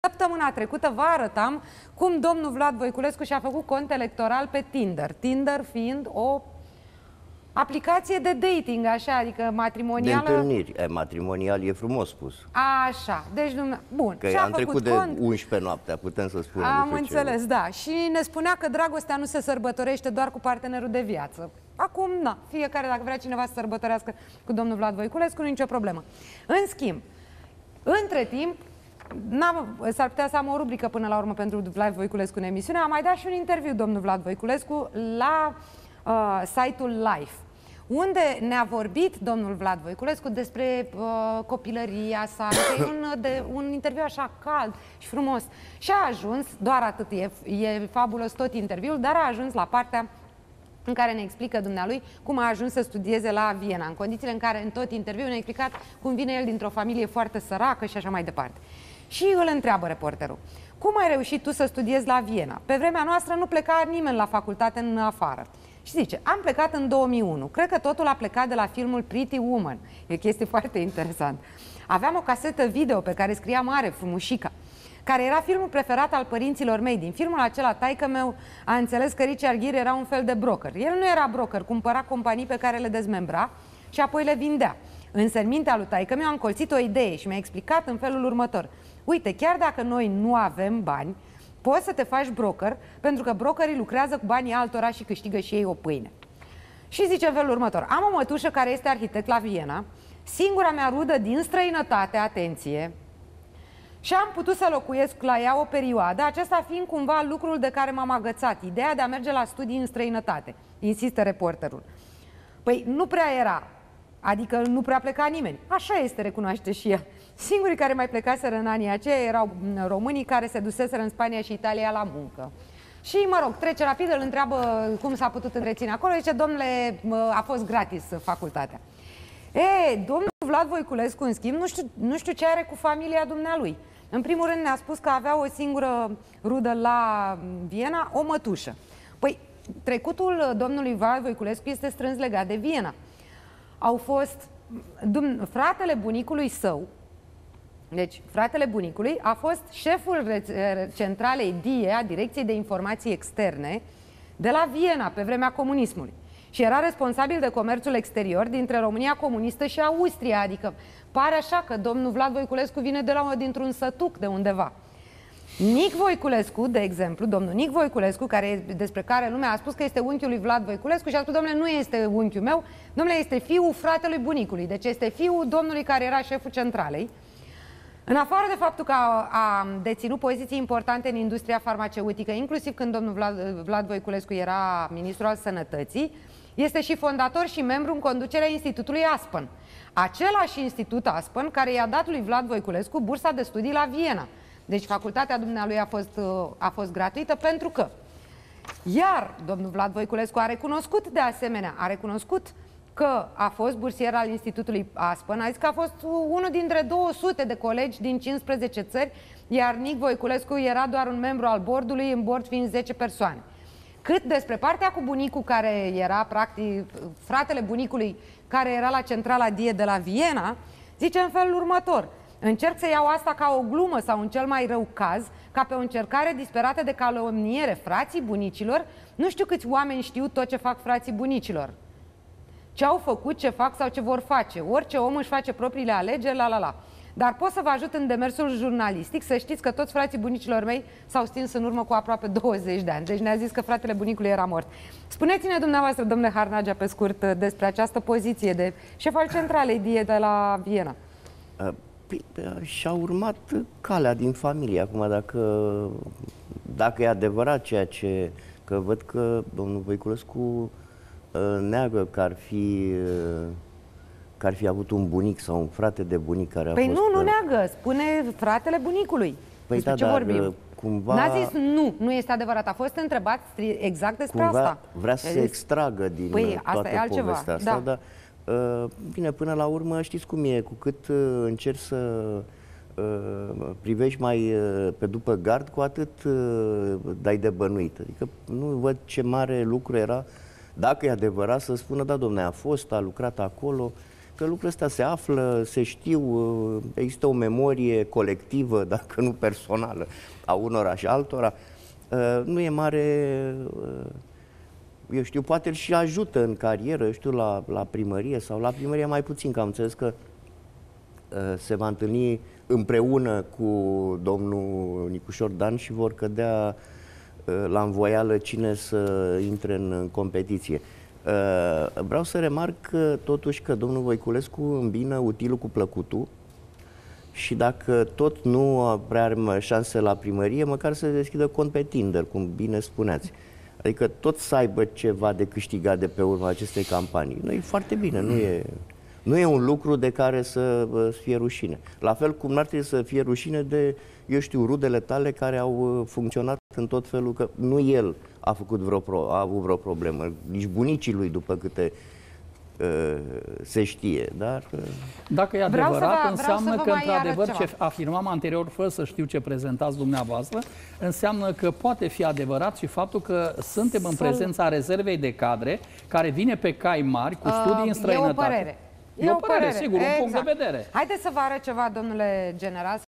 Săptămâna trecută vă arătam cum domnul Vlad Voiculescu și-a făcut cont electoral pe Tinder. Tinder fiind o aplicație de dating, așa, adică matrimonială. De întâlniri. Matrimonial e frumos spus. Așa, deci bun. Că am trecut de 11 noaptea, putem să spunem. Am înțeles, da. Și ne spunea că dragostea nu se sărbătorește doar cu partenerul de viață. Acum, na, fiecare, dacă vrea cineva să sărbătorească cu domnul Vlad Voiculescu, nicio problemă. În schimb, între timp, s-ar putea să am o rubrică până la urmă pentru Vlad Voiculescu în emisiune. Am mai dat și un interviu domnul Vlad Voiculescu la site-ul Life, unde ne-a vorbit domnul Vlad Voiculescu despre copilăria sa. E un interviu așa cald și frumos. Și a ajuns, doar atât, e fabulos tot interviul, dar a ajuns la partea în care ne explică dumnealui cum a ajuns să studieze la Viena, în condițiile în care în tot interviul ne-a explicat cum vine el dintr-o familie foarte săracă și așa mai departe. Și îl întreabă reporterul: cum ai reușit tu să studiezi la Viena? Pe vremea noastră nu pleca nimeni la facultate în afară. Și zice: am plecat în 2001. Cred că totul a plecat de la filmul Pretty Woman. E o chestie foarte interesantă. Aveam o casetă video pe care scria mare, frumușica, care era filmul preferat al părinților mei. Din filmul acela, taică-meu a înțeles că Richard Gere era un fel de broker. El nu era broker, cumpăra companii pe care le dezmembra și apoi le vindea. Însă în mintea lui taică-meu a încolțit o idee și mi-a explicat în felul următor: uite, chiar dacă noi nu avem bani, poți să te faci broker, pentru că brokerii lucrează cu banii altora și câștigă și ei o pâine. Și zice în felul următor: am o mătușă care este arhitect la Viena, singura mea rudă din străinătate, atenție, și am putut să locuiesc la ea o perioadă, acesta fiind cumva lucrul de care m-am agățat, ideea de a merge la studii în străinătate, insistă reporterul. Păi nu prea era, adică nu prea pleca nimeni. Așa este, recunoaște și el. Singurii care mai plecaseră în anii aceia erau românii care se duseseră în Spania și Italia la muncă. Și, mă rog, trece rapid, îl întreabă cum s-a putut întreține acolo, zice: domnule, a fost gratis facultatea. Domnul Vlad Voiculescu, în schimb, nu știu ce are cu familia dumnealui. În primul rând ne-a spus că avea o singură rudă la Viena, o mătușă. Păi, trecutul domnului Vlad Voiculescu este strâns legat de Viena. Au fost fratele bunicului său, deci fratele bunicului a fost șeful centralei DIE, a Direcției de Informații Externe, de la Viena, pe vremea comunismului. Și era responsabil de comerțul exterior dintre România comunistă și Austria, adică pare așa că domnul Vlad Voiculescu vine dintr-un sătuc de undeva. Nic Voiculescu, de exemplu, domnul Nic Voiculescu, despre care lumea a spus că este unchiul lui Vlad Voiculescu și a spus: domnule, nu este unchiul meu, domnule, este fiul fratelui bunicului, deci este fiul domnului care era șeful centralei. În afară de faptul că a deținut poziții importante în industria farmaceutică, inclusiv când domnul Vlad Voiculescu era ministru al sănătății, este și fondator și membru în conducerea Institutului Aspen. Același institut Aspen care i-a dat lui Vlad Voiculescu bursa de studii la Viena. Deci facultatea dumnealui a fost gratuită pentru că. Iar domnul Vlad Voiculescu a recunoscut de asemenea, că a fost bursier al Institutului Aspen, a zis că a fost unul dintre 200 de colegi din 15 țări, iar Nic Voiculescu era doar un membru al bordului, în bord fiind 10 persoane. Cât despre partea cu bunicul, care era practic fratele bunicului, care era la centrala DIE de la Viena, zice în felul următor: încerc să iau asta ca o glumă sau, în cel mai rău caz, ca pe o încercare disperată de calomniere. Frații bunicilor, nu știu câți oameni știu tot ce fac frații bunicilor. Ce au făcut, ce fac sau ce vor face. Orice om își face propriile alegeri, Dar pot să vă ajut în demersul jurnalistic, să știți că toți frații bunicilor mei s-au stins în urmă cu aproape 20 de ani. Deci ne-a zis că fratele bunicului era mort. Spuneți-ne dumneavoastră, domnule Harnagea, pe scurt, despre această poziție de șef al centralei DIE de la Viena. Și-a urmat calea din familie. Acum, dacă e adevărat ceea ce... Că văd că domnul Voiculescu neagă că ar fi avut un bunic sau un frate de bunic care a fost... Păi nu neagă, spune fratele bunicului. Păi da, ce vorbim? Cumva... N-a zis nu este adevărat, a fost întrebat exact despre asta. Vrea să se extragă din toată povestea asta, dar bine, până la urmă știți cum e, cu cât încerci să privești mai pe după gard, cu atât dai de bănuit. Adică nu văd ce mare lucru era, dacă e adevărat, să spună: da, domne, a lucrat acolo. că lucrurile astea se află, se știu, există o memorie colectivă, dacă nu personală, a unora și altora. Nu e mare, eu știu, poate îl și ajută în carieră, eu știu, la primărie sau la primărie mai puțin, că am înțeles că se va întâlni împreună cu domnul Nicușor Dan și vor cădea la învoială cine să intre în competiție. Vreau să remarc totuși că domnul Voiculescu îmbină utilul cu plăcutul și dacă tot nu prea are șanse la primărie, măcar să deschidă cont pe Tinder, cum bine spuneați. Adică tot să aibă ceva de câștigat de pe urma acestei campanii. Nu e foarte bine, nu e un lucru de care să fie rușine. La fel cum n-ar trebui să fie rușine de, eu știu, rudele tale care au funcționat în tot felul, că nu el a avut vreo problemă, nici bunicii lui, după câte se știe, dar... Dacă e adevărat, înseamnă că, într-adevăr, ce afirmam anterior, fără să știu ce prezentați dumneavoastră, înseamnă că poate fi adevărat și faptul că suntem în prezența rezervei de cadre care vine pe cai mari, cu studii în străinătate. E o părere, sigur, un punct de vedere. Haideți să vă arăt ceva, domnule general.